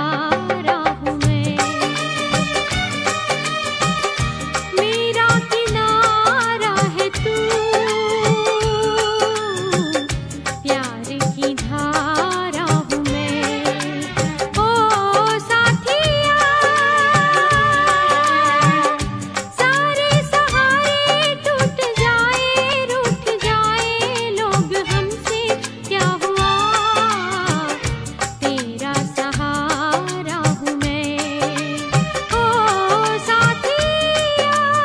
सहारा हूँ मैं, मेरा किनारा है तू, प्यार की धारा हूँ मैं। ओ साथिया, सारे सहारे टूट जाए, रूठ जाए लोग हमसे, क्या हुआ तेरा सहारा हूँ मैं। ओ साथिया,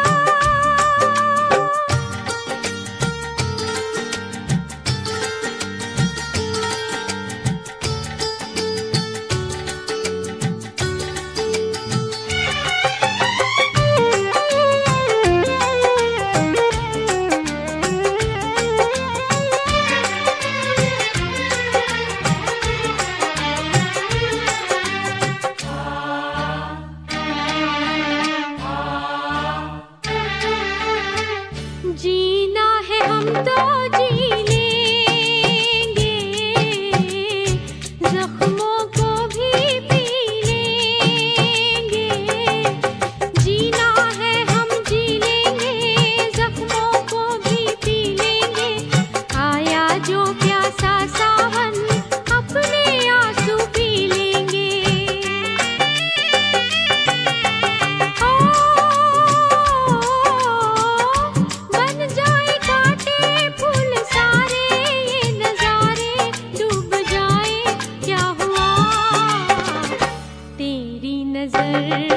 जीना है हम तो जी लेंगे, जख्मों को भी पी लेंगे। जीना है हम जी लेंगे, जख्मों को भी पी लेंगे। आया जो प्यासा सावन, अपने आंसू पी लेंगे। बन जाए कांटे फूल सारे, ये नजारे डूब जाए, क्या हुआ तेरी नजर